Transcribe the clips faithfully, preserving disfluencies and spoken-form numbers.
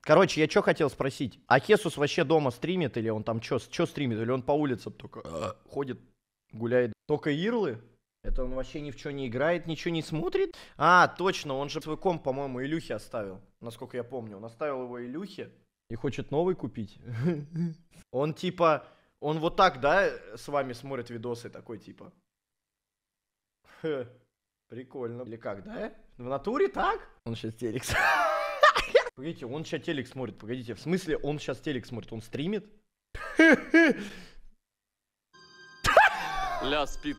Короче, я что хотел спросить. А Хесус вообще дома стримит или он там что стримит? Или он по улицам только ходит, гуляет? Только ирлы? Это он вообще ни в что не играет, ничего не смотрит? А, точно, он же свой комп, по-моему, Илюхе оставил. Насколько я помню. Он оставил его Илюхе и хочет новый купить. Он типа... Он вот так, да, с вами смотрит видосы такой типа? Прикольно. Или как, да? В натуре так? Он сейчас телек. Погодите, он сейчас телек смотрит. Погодите, в смысле он сейчас телек смотрит? Он стримит? Ля спит.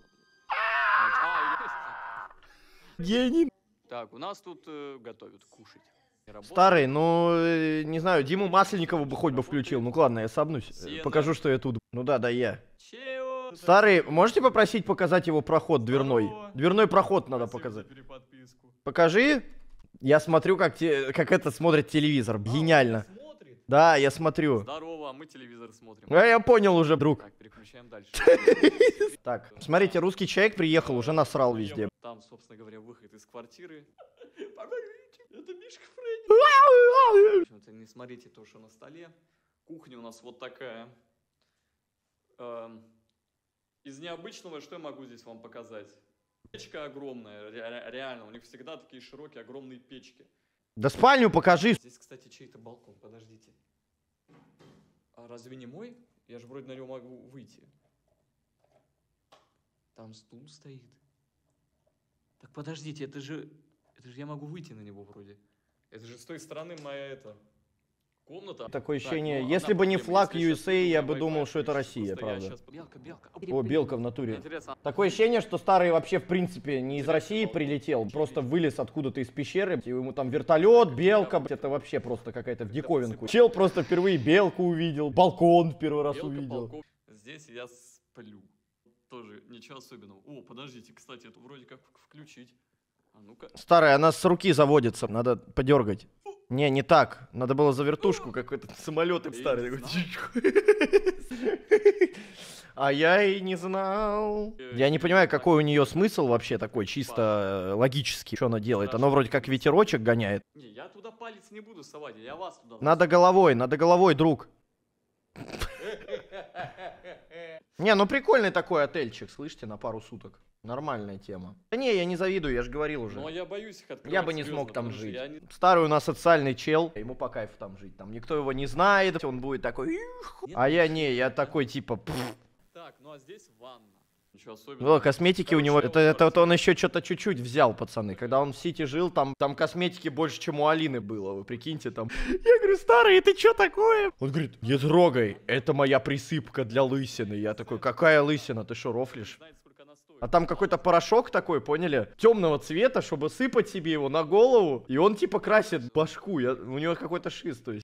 Гений. Так, у нас тут э, готовят кушать. Старый, ну, э, не знаю, Диму Масленникову бы хоть бы включил. Ну ладно, я сабнусь. Сено. Покажу, что я тут. Ну да, да, я. Чего? Старый, можете попросить показать его проход дверной? Здорово. Дверной проход надо Спасибо показать. за переподписку. Покажи. Я смотрю, как, те, как это смотрит телевизор. Гениально. А, смотрит? Да, я смотрю. Здорово, мы телевизор смотрим. А я понял уже, друг. Так, переключаем дальше. Так, смотрите, русский человек приехал, уже насрал везде. Там, собственно говоря, выход из квартиры. Погодите, это Мишка Фредди. Почему-то не смотрите то, что на столе. Кухня у нас вот такая. Эм, из необычного, что я могу здесь вам показать? Печка огромная, ре- реально, у них всегда такие широкие, огромные печки. Да спальню покажи. Здесь, кстати, чей-то балкон, подождите. А разве не мой? Я же вроде на него могу выйти. Там стул стоит. Так подождите, это же... Это же я могу выйти на него вроде. Это же с той стороны моя эта... комната. Такое Так, ощущение, ну, если одна бы не проблема, флаг если я ю эс эй, сейчас я бы Wi-Fi думал, что это включу, Россия, просто я правда. щас- Белка, белка. О, белка в натуре. Интересно. Такое ощущение, что старый вообще, в принципе, не из России прилетел, просто вылез откуда-то из пещеры, и ему там вертолет, белка, блядь, это вообще просто какая-то в диковинку. Чел просто впервые белку увидел, балкон в первый раз Белка, увидел. балкон. Здесь я сплю. Тоже ничего особенного. О, подождите, кстати, это вроде как включить. А ну-ка. Старая, она с руки заводится, надо подергать. Не, не так. Надо было за вертушку, как этот самолет им старый. А я и не знал. Я не понимаю, какой у нее смысл вообще такой, чисто логический. Что она делает? Она вроде как ветерочек гоняет. Не, я туда палец не буду совать, я вас туда... Надо головой, надо головой, друг. Не, ну прикольный такой отельчик, слышите, на пару суток. Нормальная тема. Да не, я не завидую, я же говорил уже. Но я боюсь их открывать. Я бы не серьезно, смог там потому что жить. я не- Старый у нас социальный чел, ему по кайфу там жить. Там никто его не знает, он будет такой... «Их». А я не, я такой типа... «Пф». Так, ну а здесь ванна. Ничего особенного. О, косметики у Короче, него, я это, вот это вот квартиру- он еще что-то чуть-чуть взял, пацаны. Когда он в Сити жил, там, там косметики больше, чем у Алины было, вы прикиньте там. Я говорю, старый, это что такое? Он говорит, не трогай, это моя присыпка для лысины. Я такой, какая лысина, ты что, рофлишь? Знаете, сколько она стоит? А там какой-то порошок такой, поняли? Темного цвета, чтобы сыпать себе его на голову. И он типа красит башку. Я, у него какой-то шиз, то есть.